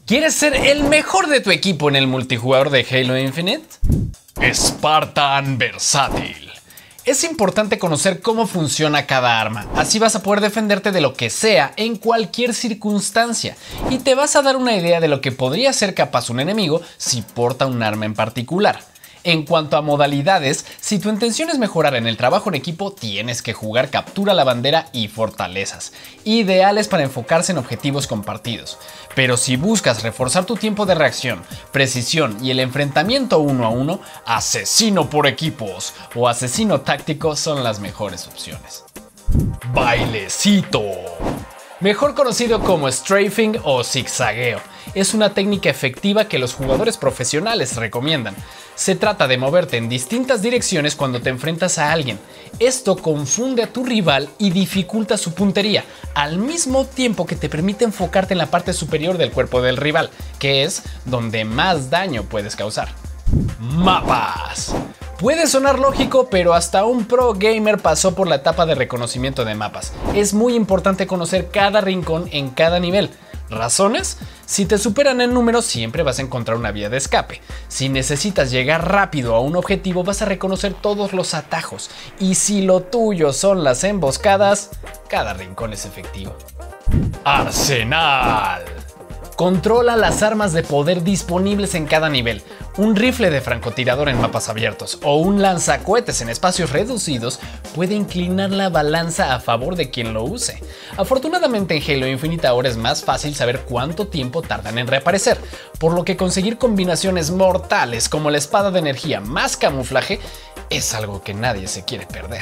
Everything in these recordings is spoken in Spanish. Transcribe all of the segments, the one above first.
¿Quieres ser el mejor de tu equipo en el multijugador de Halo Infinite? Spartan Versátil. Es importante conocer cómo funciona cada arma, así vas a poder defenderte de lo que sea en cualquier circunstancia y te vas a dar una idea de lo que podría ser capaz un enemigo si porta un arma en particular. En cuanto a modalidades, si tu intención es mejorar en el trabajo en equipo, tienes que jugar Captura la Bandera y Fortalezas, ideales para enfocarse en objetivos compartidos. Pero si buscas reforzar tu tiempo de reacción, precisión y el enfrentamiento uno a uno, Asesino por equipos o Asesino táctico son las mejores opciones. Bailecito. Mejor conocido como strafing o zigzagueo, es una técnica efectiva que los jugadores profesionales recomiendan. Se trata de moverte en distintas direcciones cuando te enfrentas a alguien. Esto confunde a tu rival y dificulta su puntería, al mismo tiempo que te permite enfocarte en la parte superior del cuerpo del rival, que es donde más daño puedes causar. Mapas. Puede sonar lógico, pero hasta un pro gamer pasó por la etapa de reconocimiento de mapas. Es muy importante conocer cada rincón en cada nivel. ¿Razones? Si te superan en número, siempre vas a encontrar una vía de escape. Si necesitas llegar rápido a un objetivo, vas a reconocer todos los atajos. Y si lo tuyo son las emboscadas, cada rincón es efectivo. Arsenal. Controla las armas de poder disponibles en cada nivel. Un rifle de francotirador en mapas abiertos o un lanzacohetes en espacios reducidos puede inclinar la balanza a favor de quien lo use. Afortunadamente en Halo Infinite ahora es más fácil saber cuánto tiempo tardan en reaparecer, por lo que conseguir combinaciones mortales como la espada de energía más camuflaje es algo que nadie se quiere perder.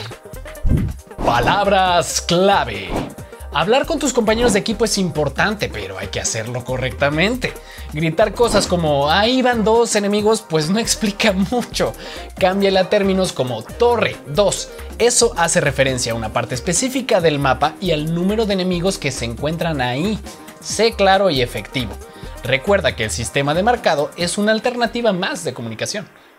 Palabras clave. Hablar con tus compañeros de equipo es importante, pero hay que hacerlo correctamente. Gritar cosas como ahí van dos enemigos pues no explica mucho. Cámbiale a términos como torre 2. Eso hace referencia a una parte específica del mapa y al número de enemigos que se encuentran ahí. Sé claro y efectivo. Recuerda que el sistema de marcado es una alternativa más de comunicación.